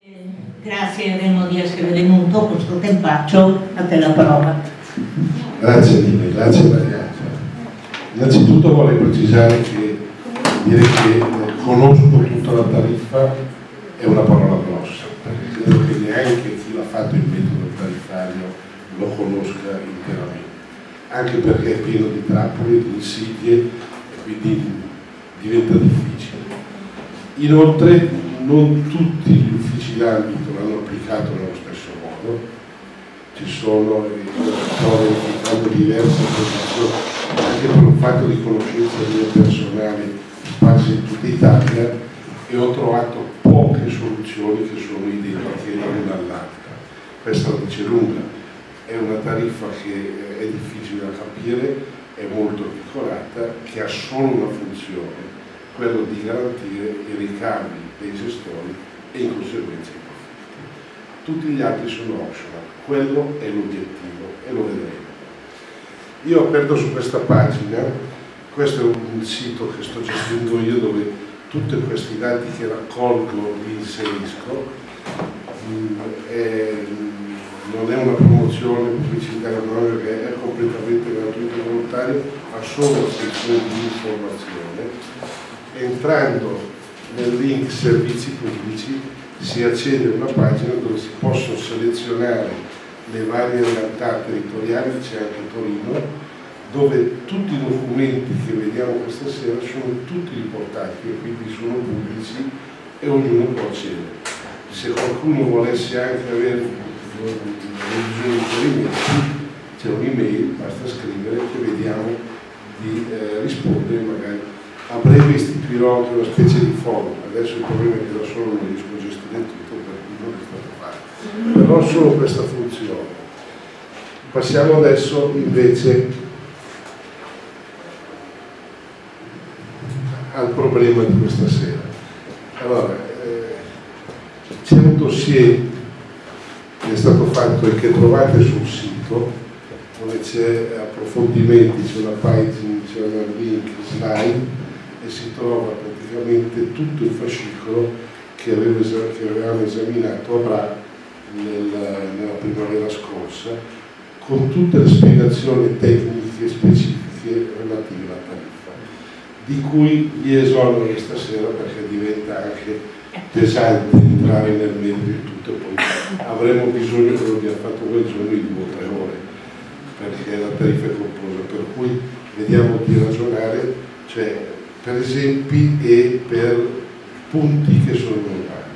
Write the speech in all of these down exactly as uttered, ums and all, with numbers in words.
Grazie Remo di essere venuto, questo tempaccio, a te la parola. Grazie mille, grazie Mariangela. Innanzitutto vorrei precisare che dire che eh, conosco tutta la tariffa è una parola grossa, perché credo che neanche chi l'ha fatto il metodo tariffario lo conosca interamente, anche perché è pieno di trappole, di insidie e quindi diventa difficile. Inoltre non tutti gli uffici d'ambito l'hanno applicato nello stesso modo, ci sono trovo diverse posizioni anche per un fatto di conoscenza mia personale sparse in tutta Italia, e ho trovato poche soluzioni che sono identiche l'una all'altra. Questa la dice lunga, è una tariffa che è difficile da capire, è molto articolata, che ha solo una funzione, quello di garantire i ricavi dei gestori e in conseguenza i profitti. Tutti gli altri sono optional, quello è l'obiettivo e lo vedremo. Io ho aperto su questa pagina, questo è un sito che sto gestendo io dove tutti questi dati che raccolgo li inserisco, è, non è una promozione pubblicitaria, perché è completamente gratuito e volontario, ha solo una sezione di informazione. Entrando nel link servizi pubblici si accede a una pagina dove si possono selezionare le varie realtà territoriali, c'è anche Torino, dove tutti i documenti che vediamo questa sera sono tutti riportati e quindi sono pubblici e ognuno può accedere. Se qualcuno volesse anche avere una revisione c'è un'email, basta scrivere che vediamo di eh, rispondere. Magari a breve istituirò anche una specie di forum, adesso il problema è che da solo non riesco a gestire tutto, per cui non è stato fatto, però solo questa funzione. Passiamo adesso invece al problema di questa sera. Allora, eh, c'è un dossier che è stato fatto e che trovate sul sito, dove c'è approfondimenti, c'è una pagina, c'è un link, slide, e si trova praticamente tutto il fascicolo che, avevo, che avevamo esaminato a Bra nella, nella primavera scorsa, con tutte le spiegazioni tecniche specifiche relative alla tariffa, di cui vi esonero questa sera perché diventa anche pesante entrare nel merito di tutto, e poi avremo bisogno, quello che abbiamo fatto quel giorno, di due o tre ore, perché la tariffa è composta, per cui vediamo di ragionare, cioè per esempi e per punti che sono normali.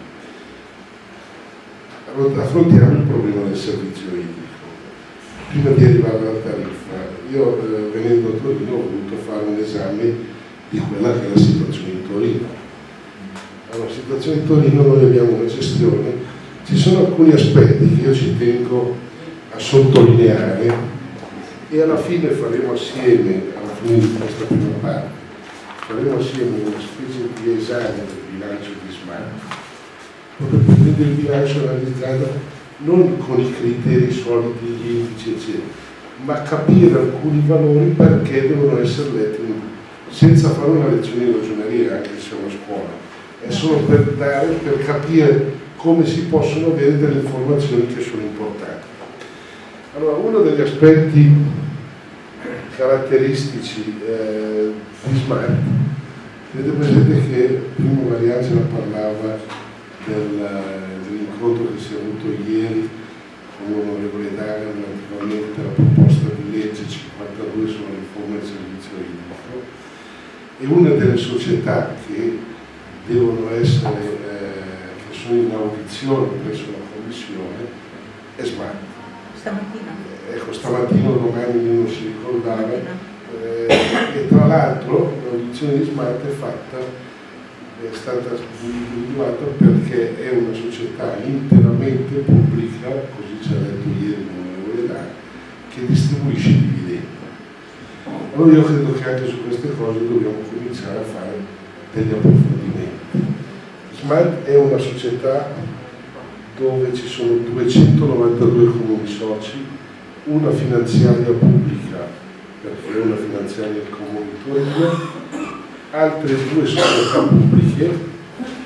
Allora, affrontiamo il problema del servizio idrico. Prima di arrivare alla tariffa, io eh, venendo a Torino ho voluto fare un esame di quella che è la situazione in Torino. Allora, la situazione in Torino, noi abbiamo una gestione, ci sono alcuni aspetti che io ci tengo a sottolineare e alla fine faremo assieme, alla fine di questa prima parte, faremo assieme una specie di esame del bilancio di Smart, proprio per vedere il bilancio analizzato non con i criteri soliti, gli indici eccetera, ma capire alcuni valori perché devono essere letti senza fare una lezione di ragioneria, anche se è una scuola, è solo per dare, per capire come si possono avere delle informazioni che sono importanti. Allora, uno degli aspetti caratteristici eh, di Smart, vedete presente che prima Mariangela parlava del, dell'incontro che si è avuto ieri con l'onorevole Daga relativamente alla proposta di legge cinquantadue sulla riforma del servizio idrico, e una delle società che devono essere, eh, che sono in audizione presso la Commissione è Smart. Stamattina? Ecco, stamattina o domani non si ricordava, eh, e tra l'altro l'audizione di Smart è fatta, è stata individuata perché è una società interamente pubblica, così ci ha detto ieri l'onorevole Daga, che distribuisce dividendi. Allora io credo che anche su queste cose dobbiamo cominciare a fare degli approfondimenti. Smart è una società dove ci sono duecentonovantadue comuni soci, una finanziaria pubblica, perché è una finanziaria del Comune di Torino, altre due società pubbliche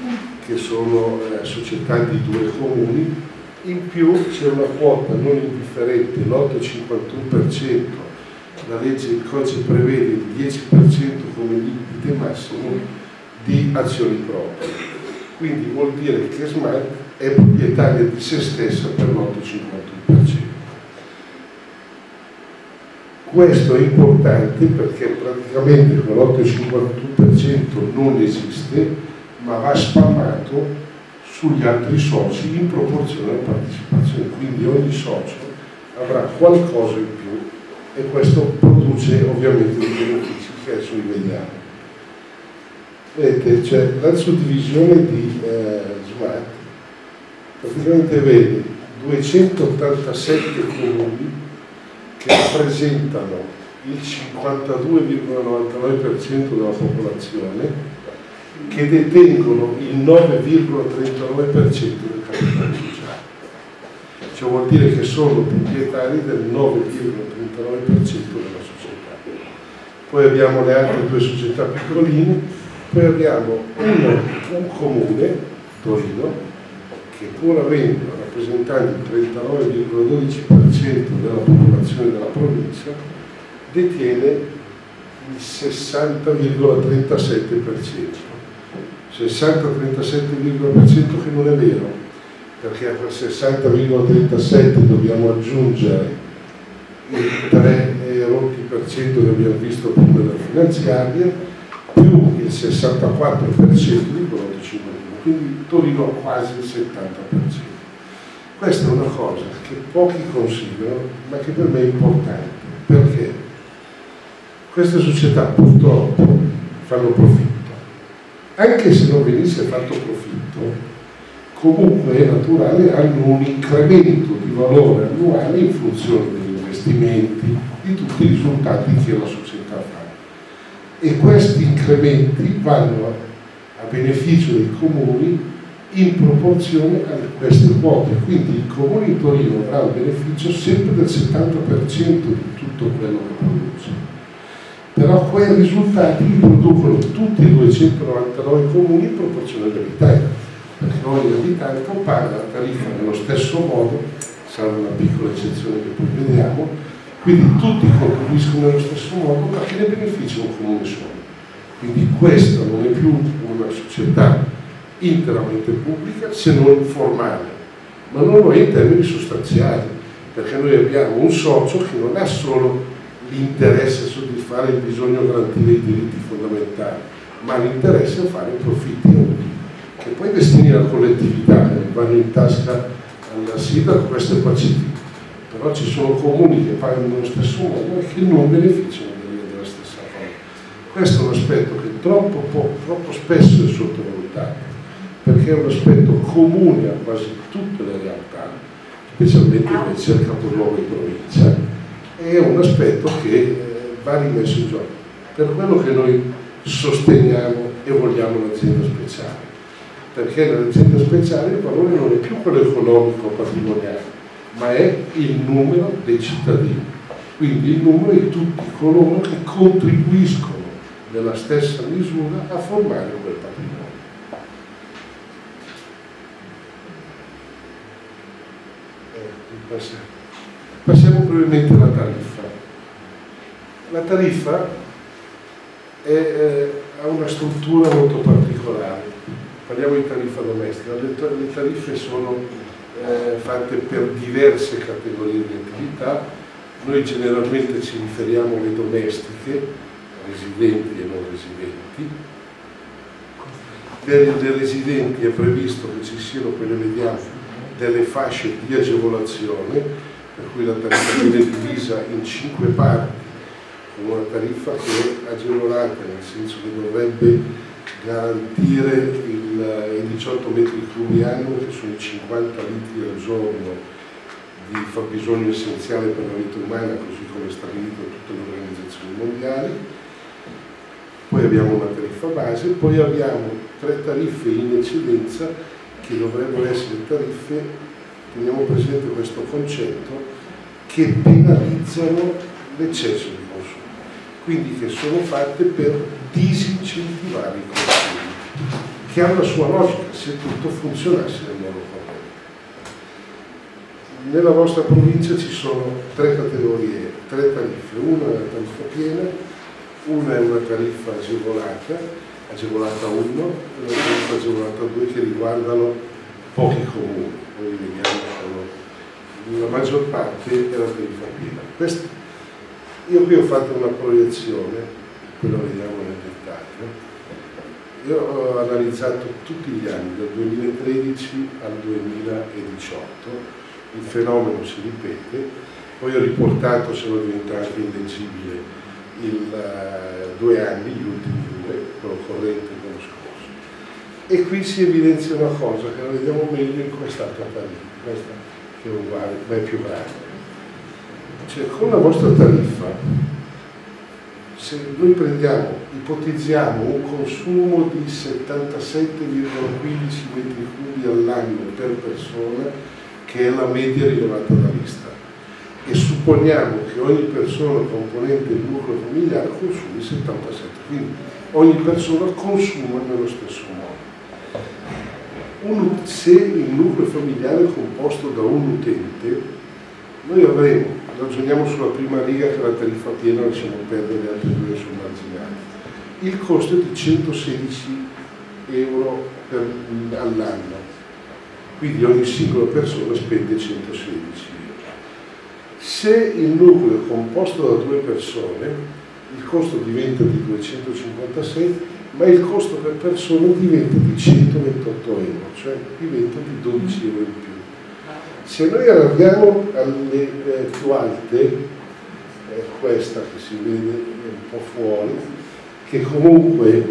che sono eh, società di due comuni, in più c'è una quota non indifferente, l'otto virgola cinquantuno per cento, la legge, il codice prevede il dieci per cento come limite massimo di azioni proprie. Quindi vuol dire che Smart è proprietaria di se stessa per l'otto virgola cinquantuno per cento. Questo è importante perché praticamente quell'otto virgola cinquantuno per cento non esiste, ma va spalmato sugli altri soci in proporzione alla partecipazione, quindi ogni socio avrà qualcosa in più e questo produce ovviamente dei benefici che adesso vi vediamo. Vedete, cioè, la suddivisione di eh, Smart praticamente vede duecentottantasette comuni che rappresentano il cinquantadue virgola novantanove per cento della popolazione, che detengono il nove virgola trentanove per cento del capitale sociale. Cioè vuol dire che sono proprietari del nove virgola trentanove per cento della società. Poi abbiamo le altre due società piccoline, poi abbiamo uno, un comune, Torino, che pur avendo rappresentando il trentanove virgola dodici per cento della popolazione della provincia, detiene il sessanta virgola trentasette per cento. sessanta trentasette per cento che non è vero, perché a quel sessanta virgola trentasette dobbiamo aggiungere il tre per cento che abbiamo visto prima della finanziaria, più il sessantaquattro per cento di quello di cinquantuno, quindi Torino ha quasi il settanta per cento. Questa è una cosa che pochi considerano, ma che per me è importante, perché queste società purtroppo fanno profitto. Anche se non venisse fatto profitto, comunque è naturale, hanno un incremento di valore annuale in funzione degli investimenti, di tutti i risultati che la società fa. E questi incrementi vanno a, a beneficio dei comuni in proporzione a queste quote. Quindi il comune di Torino avrà il beneficio sempre del settanta per cento di tutto quello che produce. Però quei risultati li producono tutti i duecentonovantanove comuni in proporzione all'abitante, perché ogni abitante paga la tariffa nello stesso modo, salvo una piccola eccezione che poi vediamo, quindi tutti contribuiscono nello stesso modo, ma che ne beneficia un comune solo. Quindi questa non è più una società interamente pubblica, se non formale, ma non lo è in termini sostanziali, perché noi abbiamo un socio che non ha solo l'interesse a soddisfare il bisogno garantire i diritti fondamentali, ma l'interesse a fare profitti utili, che poi destini alla collettività, vanno in tasca al sindaco, questo è pacifico, però ci sono comuni che pagano nello stesso modo e che non beneficiano della stessa cosa. Questo è un aspetto che troppo, poco, troppo spesso è sottovalutato, perché è un aspetto comune a quasi tutte le realtà, specialmente invece al capoluogo di provincia, è un aspetto che eh, va rimesso in gioco. Per quello che noi sosteniamo e vogliamo l'azienda speciale, perché nell'azienda speciale il valore non è più quello economico patrimoniale, ma è il numero dei cittadini, quindi il numero di tutti coloro che contribuiscono nella stessa misura a formare quel patrimonio. Eh, Passiamo brevemente alla tariffa. La tariffa è, eh, ha una struttura molto particolare. Parliamo di tariffa domestica. Le, le tariffe sono eh, fatte per diverse categorie di attività. Noi generalmente ci riferiamo alle domestiche, residenti e non residenti. Per le residenti è previsto che ci siano, poi le vediamo, delle fasce di agevolazione, per cui la tariffa viene divisa in cinque parti, con una tariffa che è agevolata, nel senso che dovrebbe garantire il, i diciotto metri cubi annui, che sono i cinquanta litri al giorno di fabbisogno essenziale per la vita umana, così come stabilito da tutte le organizzazioni mondiali. Poi abbiamo una tariffa base, poi abbiamo tre tariffe in eccedenza che dovrebbero essere tariffe, teniamo presente questo concetto, che penalizzano l'eccesso di consumo, quindi che sono fatte per disincentivare i consumi, che ha una sua logica se tutto funzionasse nel modo corretto. Nella vostra provincia ci sono tre categorie, tre tariffe: una è la tariffa piena, una è una tariffa agevolata, agevolata uno, e una tariffa agevolata due, che riguardano pochi comuni. Noi vediamo solo la maggior parte è la tariffa piena. Questa, io qui ho fatto una proiezione, poi la vediamo nel dettaglio. Io ho analizzato tutti gli anni, dal duemilatredici al duemiladiciotto, il fenomeno si ripete, poi ho riportato, se no diventa anche illeggibile, il, uh, due anni, gli ultimi due, quello corrente e quello scorso. E qui si evidenzia una cosa che la vediamo meglio in quest'altra tariffa, questa che è uguale, ma è più grande. Cioè, con la vostra tariffa, se noi prendiamo, ipotizziamo un consumo di settantasette virgola quindici metri cubi all'anno per persona, che è la media rilevata dall'Istat, e supponiamo che ogni persona componente del nucleo familiare consumi settantasette, quindi ogni persona consuma nello stesso modo. Un, se il nucleo familiare è composto da un utente, noi avremo, ragioniamo sulla prima riga che la tariffa piena, lasciamo perdere le altre due sul marginale, il costo è di centosedici euro all'anno, quindi ogni singola persona spende centosedici euro. Se il nucleo è composto da due persone, il costo diventa di duecentocinquantasei, ma il costo per persona diventa di centoventotto euro, cioè diventa di dodici euro in più. Se noi allarghiamo alle eh, più alte, eh, questa che si vede un po' fuori, che comunque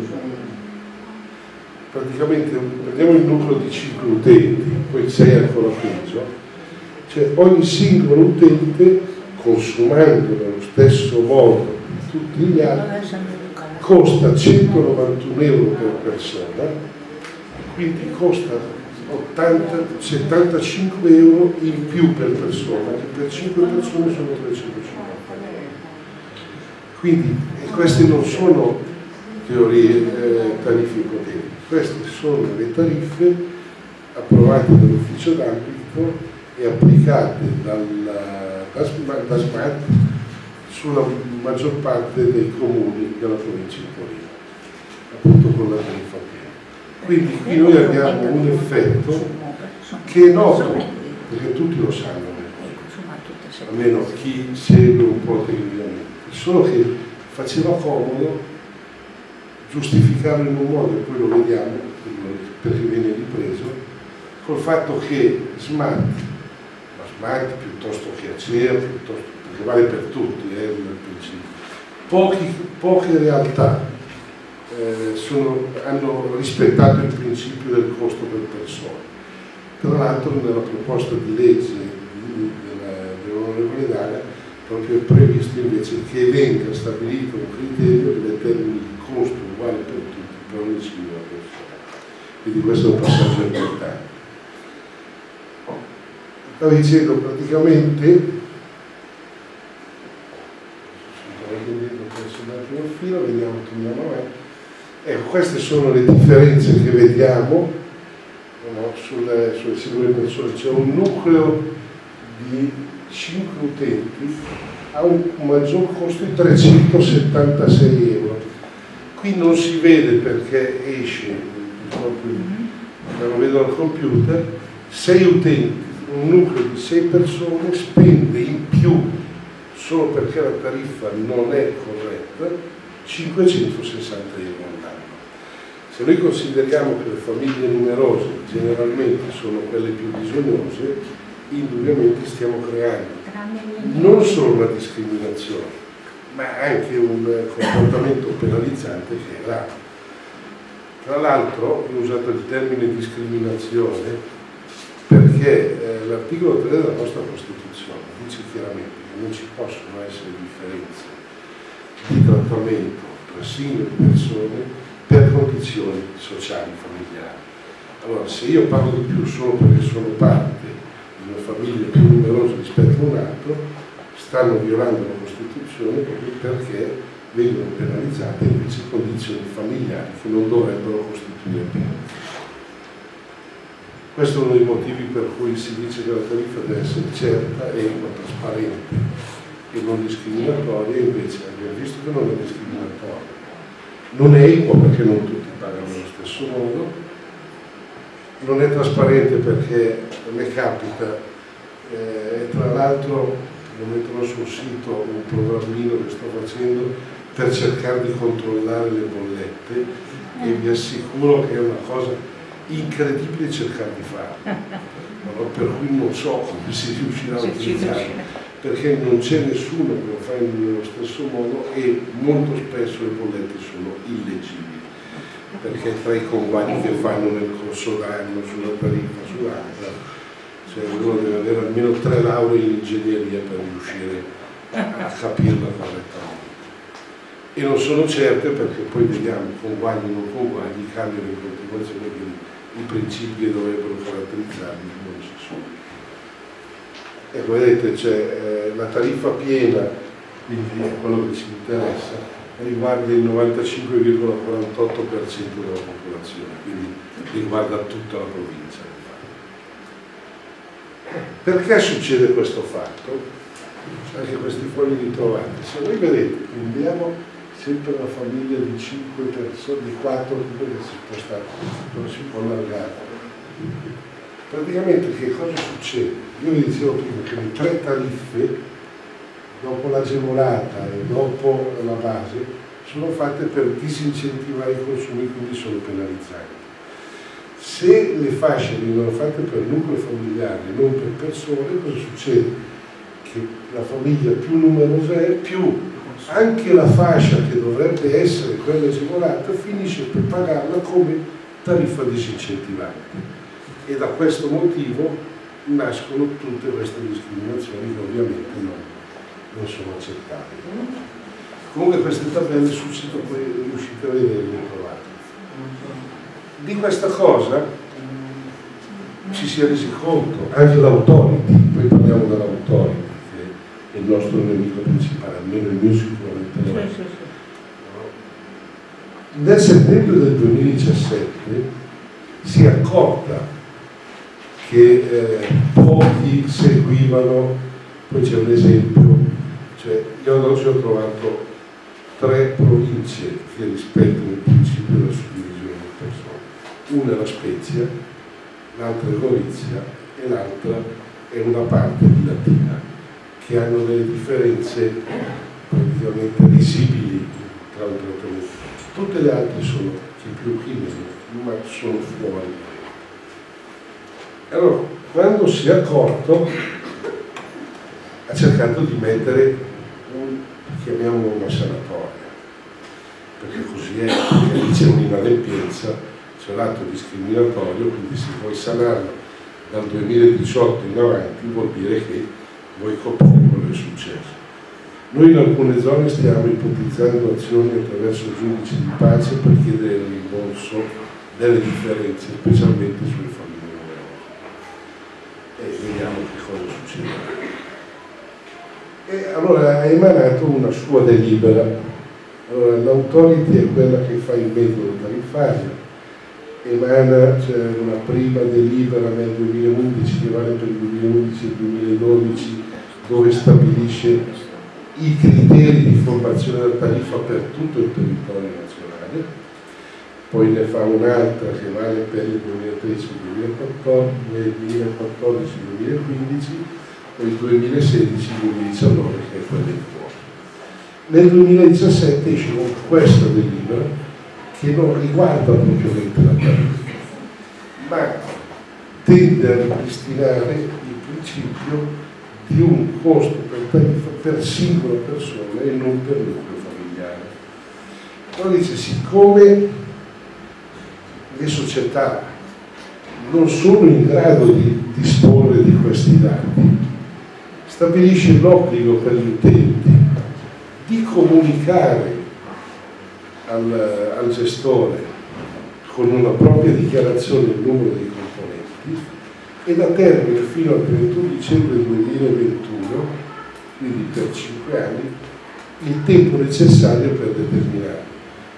praticamente prendiamo il nucleo di cinque utenti, poi sei ancora peggio, cioè ogni singolo utente, consumando nello stesso modo tutti gli altri, costa centonovantuno euro per persona, quindi costa ottanta, settantacinque euro in più per persona, che per cinque persone sono trecentocinquanta euro. Quindi queste non sono teorie, eh, tariffe ipotetiche, queste sono le tariffe approvate dall'ufficio d'ambito e applicate dal, da, da SMAT sulla maggior parte dei comuni della provincia di Torino, appunto con la tariffa piena. Quindi qui noi abbiamo un effetto che è noto, perché tutti lo sanno, almeno chi segue un po' tecnicamente, solo che faceva comodo giustificarlo in un modo, e poi lo vediamo perché viene ripreso, col fatto che SMAT, ma SMAT piuttosto che ACEA, piuttosto, perché vale per tutti, eh, nel principio, Pochi, poche realtà Eh, sono, hanno rispettato il principio del costo per persona. Tra l'altro nella proposta di legge dell'onorevole Daga proprio è previsto invece che venga stabilito un criterio che determini il costo uguale per tutti, per ogni singola persona. Quindi questo è un passaggio importante. Stavo dicendo praticamente, vediamo, torniamo avanti. Ecco, queste sono le differenze che vediamo, no, sulle, sulle singole persone. C'è un nucleo di cinque utenti, ha un maggior costo di trecentosettantasei euro. Qui non si vede perché esce, non vedo al computer, sei utenti, un nucleo di sei persone spende in più, solo perché la tariffa non è corretta, cinquecentosessanta euro all'anno. Se noi consideriamo che le famiglie numerose generalmente sono quelle più bisognose, indubbiamente stiamo creando non solo una discriminazione, ma anche un comportamento penalizzante che è grave. Tra l'altro ho usato il termine discriminazione perché eh, l'articolo tre della nostra Costituzione dice chiaramente che non ci possono essere differenze di trattamento tra singole persone per condizioni sociali familiari. Allora, se io parlo di più solo perché sono parte di una famiglia più numerosa rispetto a un altro, stanno violando la Costituzione proprio perché vengono penalizzate invece condizioni familiari che non dovrebbero costituire pena. Questo è uno dei motivi per cui si dice che la tariffa deve essere certa e trasparente e non discriminatoria, invece abbiamo visto che non è discriminatoria. Non è equa perché non tutti pagano allo stesso modo, non è trasparente perché a me capita, eh, tra l'altro lo metterò sul sito un programmino che sto facendo per cercare di controllare le bollette e vi assicuro che è una cosa incredibile cercare di farlo, no? Per cui non so come si riuscirà a utilizzarlo, perché non c'è nessuno che lo fa nello stesso modo e molto spesso le bollette sono illeggibili, perché tra i conguagli che fanno nel corso d'anno sulla tariffa, sull'altra, cioè uno deve avere almeno tre lauree in ingegneria per riuscire a capirla correttamente. E non sono certe perché poi vediamo conguagli e non conguagli cambiano in continuazione, quindi i principi che dovrebbero caratterizzarli non ci sono. Ecco, vedete, cioè, eh, la tariffa piena, quindi è quello che ci interessa, riguarda il novantacinque virgola quarantotto per cento della popolazione, quindi riguarda tutta la provincia. Perché succede questo fatto? Anche questi fogli li trovate. Se voi vedete, prendiamo sempre una famiglia di cinque persone, di quattro, perché si può stare, non si può allargare. Praticamente che cosa succede? Io vi dicevo prima che le tre tariffe, dopo l'agevolata e dopo la base, sono fatte per disincentivare i consumi, quindi sono penalizzanti. Se le fasce vengono fatte per nucleo familiare e non per persone, cosa succede? Che la famiglia più numerosa è, più anche la fascia che dovrebbe essere quella agevolata finisce per pagarla come tariffa disincentivante. E da questo motivo nascono tutte queste discriminazioni che ovviamente non, non sono accettabili. Comunque queste tabelle sul sito poi riuscite a vederle e trovate. Di questa cosa ci si è resi conto, anche l'autority, poi parliamo dell'autority, che è il nostro nemico principale, almeno il mio sicuramente lo è. Nel settembre del duemiladiciassette si è accorta che eh, pochi seguivano, poi c'è un esempio, cioè io ad oggi ho trovato tre province che rispettano il principio della suddivisione di persone. Una è la Spezia, l'altra è Gorizia e l'altra è una parte di Latina, che hanno delle differenze praticamente visibili tra un trattamento. Tutte le altre sono chi più chi meno, ma sono fuori. Allora, quando si è accorto, ha cercato di mettere un, chiamiamolo una sanatoria, perché così è, perché lì c'è un'inadempienza, c'è l'atto discriminatorio, quindi se vuoi sanarlo dal duemiladiciotto in avanti vuol dire che vuoi coprire quello che è successo. Noi in alcune zone stiamo ipotizzando azioni attraverso giudici di pace per chiedere il rimborso delle differenze, specialmente sulle famiglie numerose. E vediamo che cosa succederà. E allora ha emanato una sua delibera. Allora, l'autority è quella che fa il metodo tariffario, emana cioè, una prima delibera nel duemilaundici che vale per il duemilaundici e il duemiladodici, dove stabilisce i criteri di formazione della tariffa per tutto il territorio nazionale, poi ne fa un'altra che vale per il duemilatredici duemilaquattordici duemilaquindici, poi il duemilasedici duemiladiciannove che è quella in corso. Nel duemiladiciassette esce con questa delibera che non riguarda propriamente la tariffa, ma tende a ripristinare il principio di un costo per tariffa per singola persona e non per nucleo familiare. Allora dice, siccome le società non sono in grado di disporre di questi dati, stabilisce l'obbligo per gli utenti di comunicare al, al gestore con una propria dichiarazione il numero dei componenti e da termine fino al trentuno dicembre duemilaventuno, quindi per cinque anni, il tempo necessario per determinare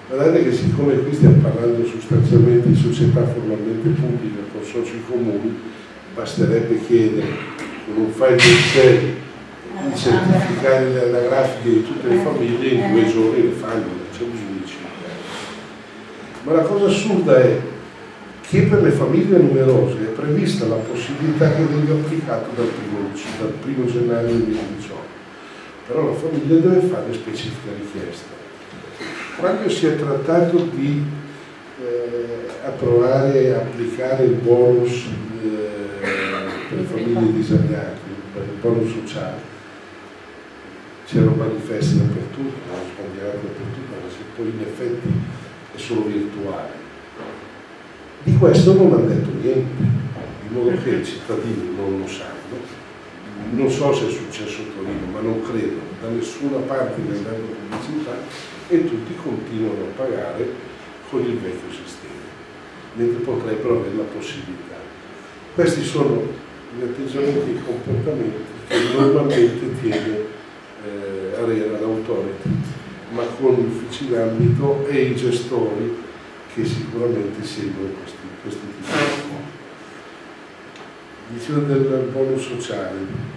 Guardate che siccome qui stiamo parlando sostanzialmente di società formalmente pubblica con soci comuni, basterebbe chiedere con un file Excel di certificare le anagrafiche di tutte le famiglie, in due giorni le fanno, non c'è bisogno di cinque. Ma la cosa assurda è che per le famiglie numerose è prevista la possibilità che venga applicato dal primo, dal primo gennaio duemiladiciotto, però la famiglia deve fare specifica richiesta. Quando si è trattato di eh, approvare e applicare il bonus eh, per le famiglie disagiate, il bonus sociale, c'erano manifesti dappertutto, erano sbandierati dappertutto, ma se poi in effetti è solo virtuale. Di questo non hanno detto niente, in modo che i cittadini non lo sanno. Non so se è successo a Torino, ma non credo, da nessuna parte ne hanno dato pubblicità e tutti continuano a pagare con il vecchio sistema, mentre potrebbero avere la possibilità. Questi sono gli atteggiamenti e i comportamenti che normalmente tiene eh, ARERA, l'autority, ma con gli uffici d'ambito e i gestori che sicuramente seguono questi, questi tipi di cose. Dicevo del bonus sociale.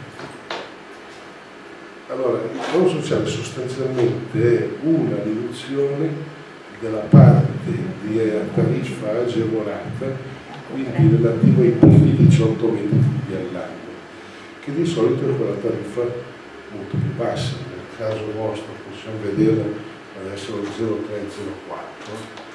Allora, il bonus sociale sostanzialmente è una riduzione della parte di tariffa agevolata, quindi relativa ai primi diciotto metri cubi all'anno, che di solito è quella tariffa molto più bassa. Nel caso vostro possiamo vederla adesso lo zero virgola tre zero quattro,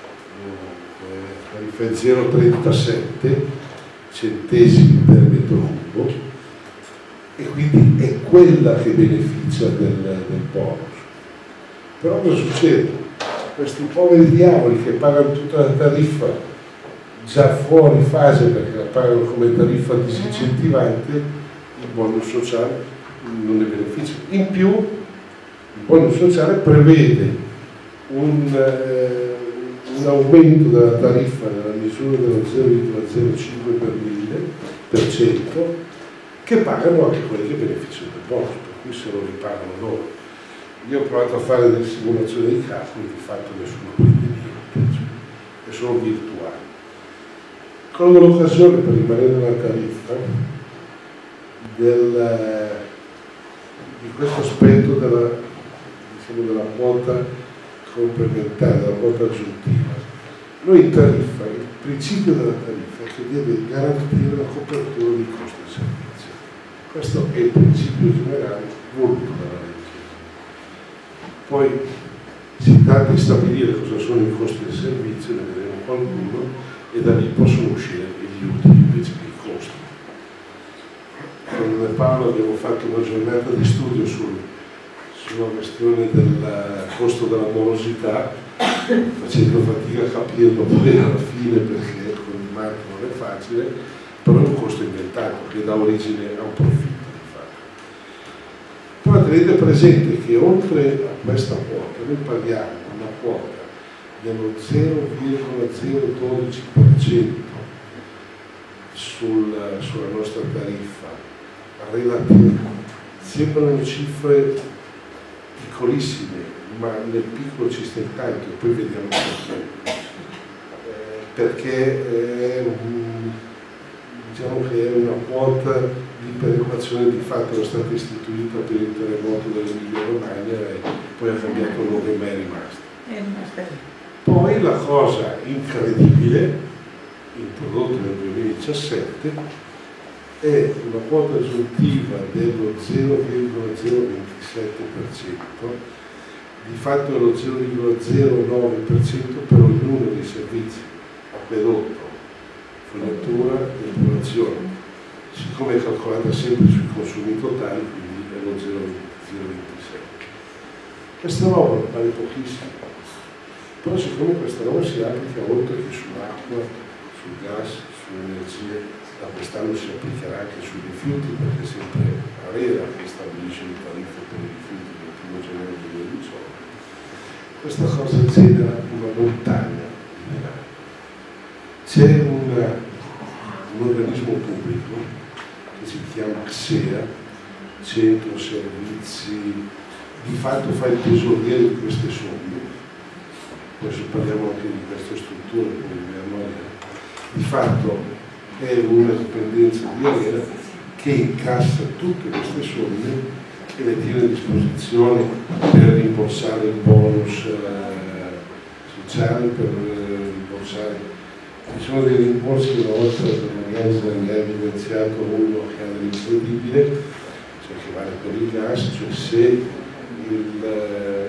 la tariffa è zero virgola trentasette centesimi per metro cubo, e quindi è quella che beneficia del, del bonus. Però cosa succede? Questi poveri diavoli che pagano tutta la tariffa già fuori fase perché la pagano come tariffa disincentivante, il bonus sociale non ne beneficia. In più il bonus sociale prevede un, eh, un aumento della tariffa nella misura dello zero virgola zero cinque per mille per cento che pagano anche quelli che beneficiano del bonus, per cui se lo ripagano loro. Io ho provato a fare delle simulazioni dei calcoli, di fatto nessuno prende niente, cioè, è solo virtuale. Colgo l'occasione per rimanere nella tariffa del, di questo aspetto della, diciamo, della quota complementare, della quota aggiuntiva. Noi in tariffa, il principio della tariffa è che deve garantire la copertura dei costi del servizio. Questo è il principio generale voluto dalla legge. Poi si tratta di stabilire cosa sono i costi del servizio, ne vedremo qualcuno, e da lì possono uscire gli utili invece che i costi. Con Paolo abbiamo fatto una giornata di studio sul, sulla questione del costo della morosità, facendo fatica a capirlo poi alla fine perché con il marchio non è facile, però è un costo inventato che dà origine a un profitto di fatto. Però tenete presente che oltre a questa quota noi paghiamo una quota dello zero virgola zero dodici per cento sul, sulla nostra tariffa relativa. Sembrano cifre piccolissime, ma nel piccolo ci sta tanto e poi vediamo perché. Eh, perché è un, diciamo che è una quota di perequazione di fatto è stata istituita per il terremoto dell'Emilia Romagna e poi ha cambiato il nome ma è rimasta. Poi la cosa incredibile, introdotta nel duemiladiciassette, è una quota aggiuntiva dello zero virgola zero ventisette per cento, di fatto è lo zero virgola zero nove per cento per ognuno dei servizi, acquedotto, fognatura e depurazione. Siccome è calcolata sempre sui consumi totali, quindi è lo zero virgola ventisette. Questa roba vale pochissimo, però siccome questa roba si applica oltre che sull'acqua, sul gas, sull'energia, da quest'anno si applicherà anche sui rifiuti, perché sempre ARERA che stabilisce le tariffe per i rifiuti del primo gennaio duemiladiciotto, questa cosa genera una montagna di denaro. C'è un organismo pubblico che si chiama C S E A, Centro Servizi, di fatto fa il tesoriere di queste somme, adesso parliamo anche di queste strutture, come memoria, di fatto è una dipendenza di ARERA che incassa tutte queste somme e le tiene a disposizione per rimborsare il bonus eh, sociale, per eh, rimborsare. Ci sono dei rimborsi che una volta magari ne ha evidenziato uno che è incredibile, cioè che vale per il gas, cioè se il, eh,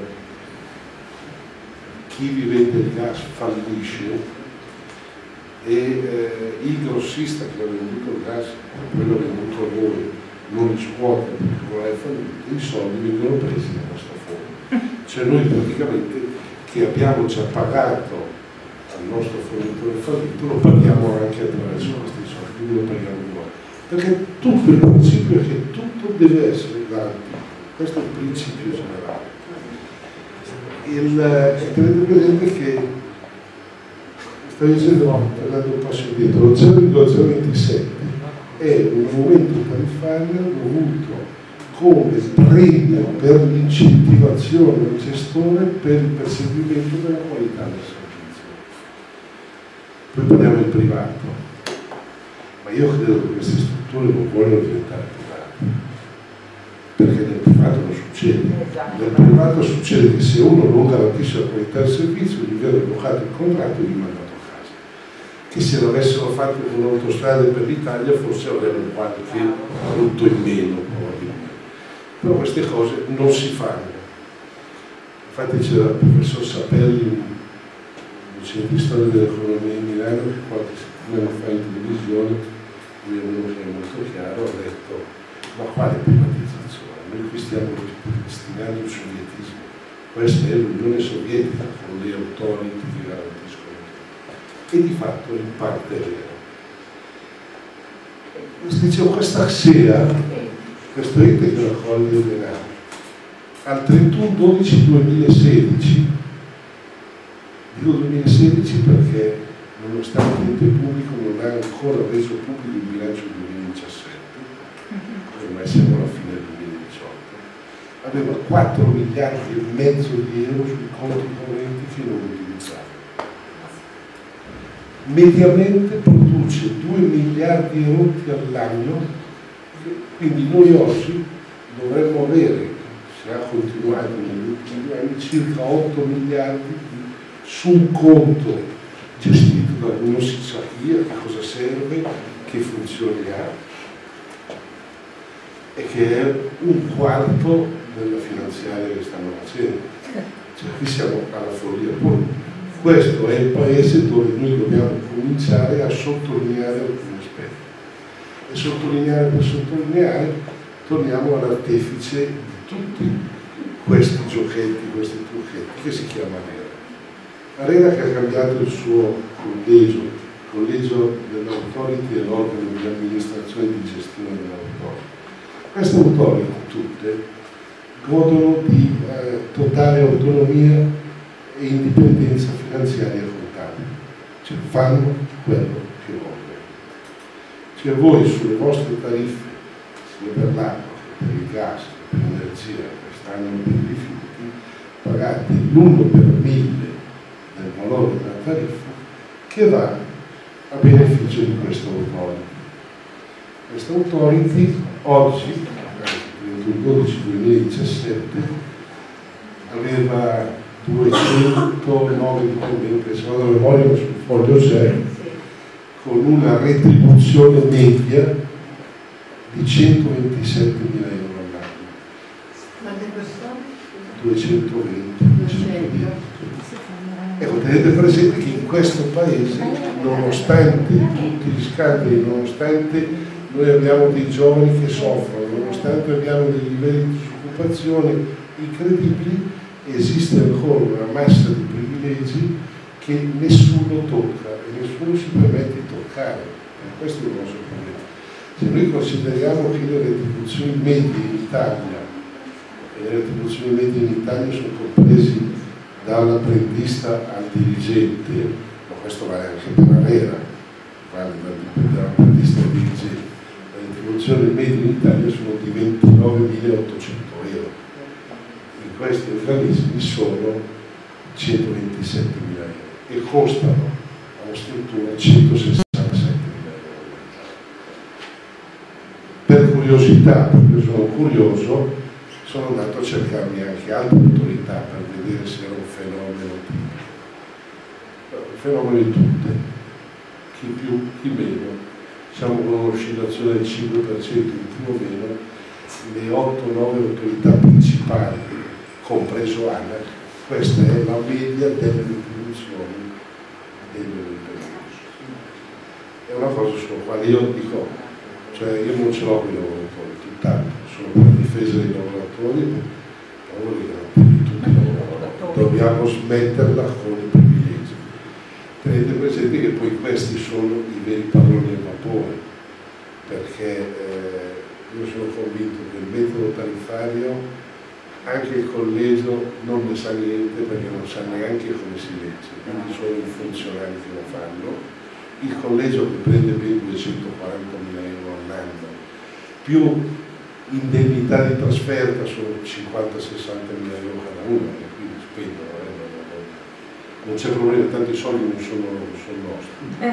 chi vi vende il gas fallisce e eh, il grossista che ha venduto il gas, quello venduto a noi, non riscuote perché non è fallito, i soldi vengono presi da questo fondo. Cioè noi praticamente che abbiamo già pagato al nostro fornitore fallito lo paghiamo anche attraverso questi soldi, quindi lo paghiamo noi. Perché tutto il principio è che tutto deve essere garantito, questo è il principio generale. Il, eh, tenete presente che sto dicendo, tornando un passo indietro, lo zero virgola zero ventisette è un aumento tariffario dovuto come premio per l'incentivazione del gestore per il perseguimento della qualità del servizio. Poi parliamo del privato, ma io credo che queste strutture non vogliono diventare private, perché nel privato non succede. Nel privato succede che se uno non garantisce la qualità del servizio gli viene bloccato il contratto e gli mandato a casa. Che se l'avessero fatto con l'autostrada per l'Italia forse avrebbero qualche brutto in meno probabilmente. Però queste cose non si fanno. Infatti c'era il professor Sapelli, docente di storia dell'economia di Milano, che qualche settimana fa in televisione, lui è uno che è molto chiaro, ha detto ma quale privatizzazione? Noi qui stiamo destinando il sovietismo, questa è l'Unione Sovietica con le autority che garantiscono tutto. E di fatto in parte è vero. Dicevo, questa S E A, questo ente che raccoglie il denaro, al trentuno dicembre duemilasedici, dico duemilasedici perché nonostante l'ente pubblico non ha ancora reso pubblico il bilancio del duemiladiciassette, ormai siamo alla fine del duemiladiciotto, aveva quattro miliardi e mezzo di euro sui conti correnti che non utilizzava. Mediamente produce due miliardi e rotti all'anno, quindi noi oggi dovremmo avere, se ha continuato negli ultimi due anni, circa otto miliardi su un conto gestito da non si sa chi, a cosa serve, che funzioni ha, e che è un quarto della finanziaria che stanno facendo. Cioè qui siamo alla follia. Poi questo è il paese dove noi dobbiamo cominciare a sottolineare alcuni aspetti. E sottolineare per sottolineare torniamo all'artefice di tutti questi giochetti, questi trucchetti, che si chiama ARERA. ARERA che ha cambiato il suo collegio, il collegio dell'autority e l'organo di amministrazione e di gestione dell'autority. Queste autority tutte godono di eh, totale autonomia e indipendenza finanziaria e contabile, cioè fanno quello che vogliono. Cioè voi sulle vostre tariffe, sia per l'acqua, per il gas, per l'energia, quest'anno per i rifiuti, pagate l'uno per mille del valore della tariffa che va a beneficio di questo autority. Questo autority oggi, trentuno dodici duemiladiciassette, aveva duecentonove dipendenti, se vado a memoria sul foglio c'è, con una retribuzione media di centoventisettemila euro all'anno. Quante persone? duecentoventi, duecentodieci. Ecco, tenete presente che in questo paese, nonostante tutti gli scandali, nonostante noi abbiamo dei giovani che soffrono, nonostante abbiamo dei livelli di disoccupazione incredibili, esiste ancora una massa di privilegi che nessuno tocca e nessuno si permette di toccare. E questo è il nostro problema. Se noi consideriamo che le retribuzioni medie in Italia, e le retribuzioni medie in Italia sono compresi dall'apprendista al dirigente, ma questo vale anche per ARERA, vale dall'apprendista al dirigente, le retribuzioni medie in Italia sono di ventinovemilaottocento euro. In questi organismi sono centoventisettemila euro e costano alla struttura centosessantasettemila euro. Per curiosità, perché sono curioso, sono andato a cercarmi anche altre autorità per vedere se era un fenomeno tipico. Un fenomeno di tutte, chi più, chi meno. Siamo con un'oscillazione del cinque per cento più o meno, le otto nove autorità principali, compreso ANAC, questa è la media delle retribuzioni degli lavoratori. È una cosa sulla quale io dico, cioè io non ce l'ho con i lavoratori, tutt'altro, sono per la difesa dei lavoratori, per lavori garantiti tutti i lavoratori. Dobbiamo smetterla con i privilegi. Tenete presente che poi questi sono i veri padroni del vapore, perché eh, io sono convinto che il metodo tariffario, anche il collegio non ne sa niente perché non sa neanche come si legge, quindi sono i funzionari che lo fanno. Il collegio che prende ben duecentoquarantamila euro all'anno, più indennità di trasferta sono cinquanta sessantamila euro cada uno, e quindi spendono. Eh, non c'è problema, tanti soldi non sono, non sono nostri.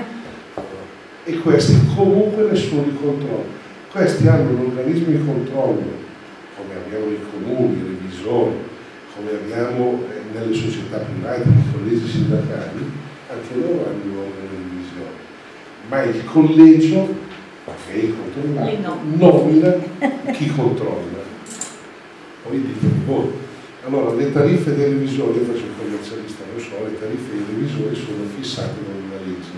Eh. E questi comunque nessuno li controlla. Questi hanno un organismo di controllo, come abbiamo i comuni, i revisori, come abbiamo eh, nelle società private, nei collegi sindacali, anche loro hanno un organo di revisione. Ma il collegio, che è il controllato, nomina chi controlla. Poi dite voi. Allora, le tariffe dei revisori, io faccio il commercialista, lo so, le tariffe dei revisori sono fissate da una legge.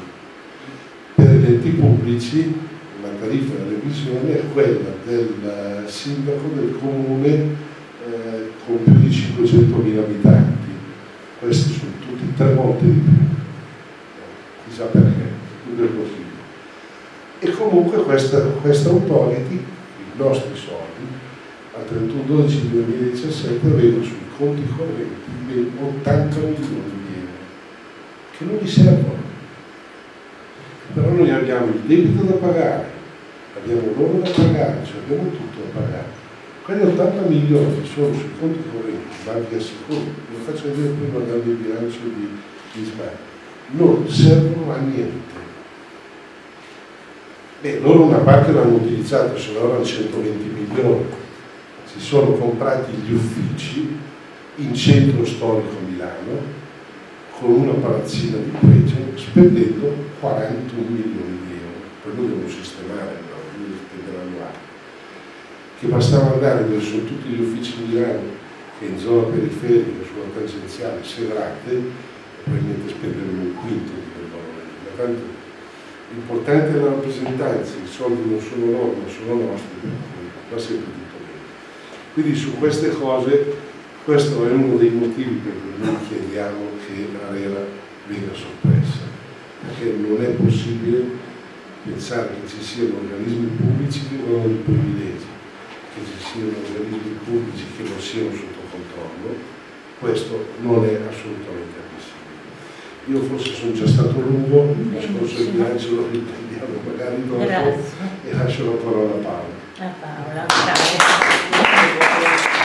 Per gli enti pubblici la tariffa della revisione è quella del sindaco del comune eh, con più di cinquecentomila abitanti. Questi sono tutti tre volte di più. Chissà perché, tutto è possibile. E comunque questa, questa authority, i nostri soldi, al trentuno dicembre duemiladiciassette aveva sui conti correnti ben ottanta milioni di euro che non gli servono. Però noi abbiamo il debito da pagare, abbiamo l'oro da pagare, cioè abbiamo tutto da pagare. Quelli ottanta milioni che sono sui conti correnti, ma vi assicuro, lo faccio vedere prima guardando il bilancio di, di Smart, non servono a niente. Beh, loro una parte l'hanno utilizzato, se no erano centoventi milioni. Si sono comprati gli uffici in centro storico a Milano con una palazzina di pregio spendendo quarantuno milioni di euro. Poi lo devono sistemare, no? Quindi spenderanno altro. Che bastava andare dove sono tutti gli uffici di Milano, che in zona periferica, sulla tangenziale, segrate, probabilmente spenderemo un quinto di quel valore. Ma tanto l'importante è la rappresentanza, i soldi non sono loro, ma sono nostri, va sempre tutto. Quindi su queste cose, questo è uno dei motivi per cui noi chiediamo che l'ARERA venga soppressa, perché non è possibile pensare che ci siano organismi pubblici che non hanno privilegi, che ci siano organismi pubblici che non siano sotto controllo. Questo non è assolutamente ammissibile. Io forse sono già stato lungo, il discorso del bilancio lo riprendiamo magari dopo. Grazie. E lascio la parola a Paola. A Paola, grazie.